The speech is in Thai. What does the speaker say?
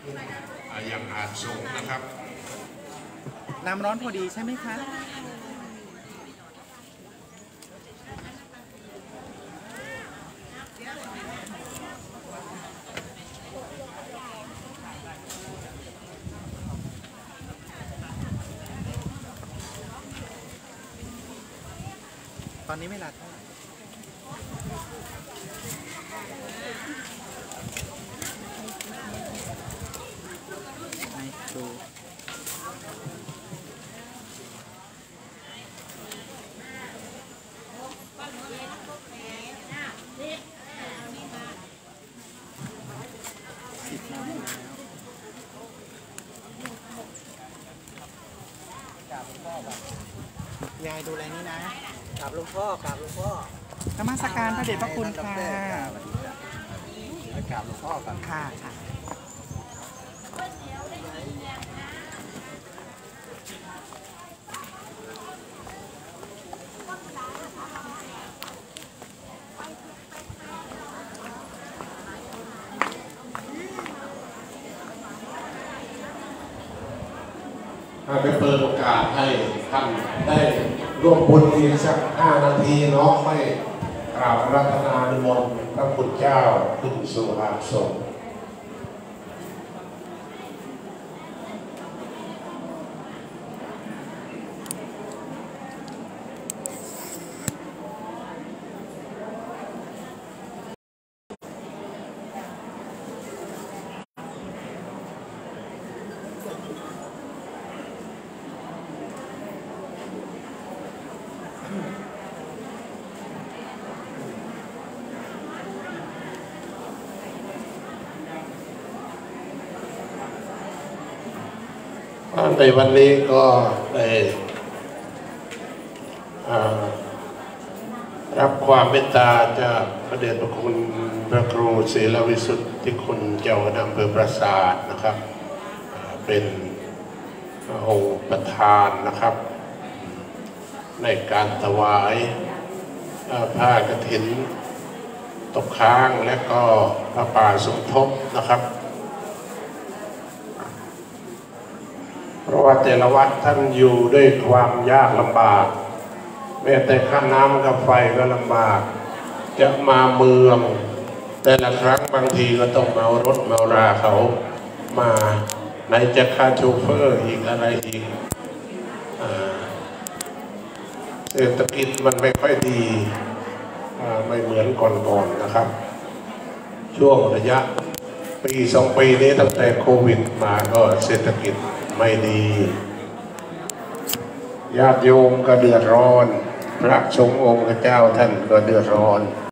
อย่างอาจสงนะครับน้ำร้อนพอดีใช่ไหมคะตอนนี้เวลาเท่าไหร่ให้ดูยายดูอะไรนี่นะกราบหลวงพ่อกราบหลวงพ่อนมัสการพระเดชพระคุณค่ะกราบหลวงพ่อกันค่ะไปเปิดโอกาสให้ท่านได้ร่วมบุญอีกสัก5 นาทีเนาะให้กราบรัตนานุโมทนาพระพุทธเจ้าขึ้นสู่อาสมในวันนี้ก็ได้รับความเมตตาจากพระเดชพระคุณพระครูศรีลวิสุทธิคุณเจ้าคณะอำเภอปราสาทนะครับเป็นองค์ประธานนะครับในการถวายผ้ากฐินตกค้างและก็ผ้าป่าสมทบนะครับเพราะว่าแต่ละวัดท่านอยู่ด้วยความยากลำบากแม้แต่ค่าน้ำกับไฟก็ลำบากจะมาเมืองแต่ละครั้งบางทีก็ต้องเมารถเมาราเขามาไหนจะค่าโชเฟอร์อีกอะไรอีกเศรษฐกิจมันไม่ค่อยดีไม่เหมือนก่อนนะครับช่วงระยะปี 2 ปีนี้ตั้งแต่โควิดมาก็เศรษฐกิจไม่ดีญาติโยมก็เดือดร้อนพระสงฆ์องค์เจ้าท่านก็เดือดร้อน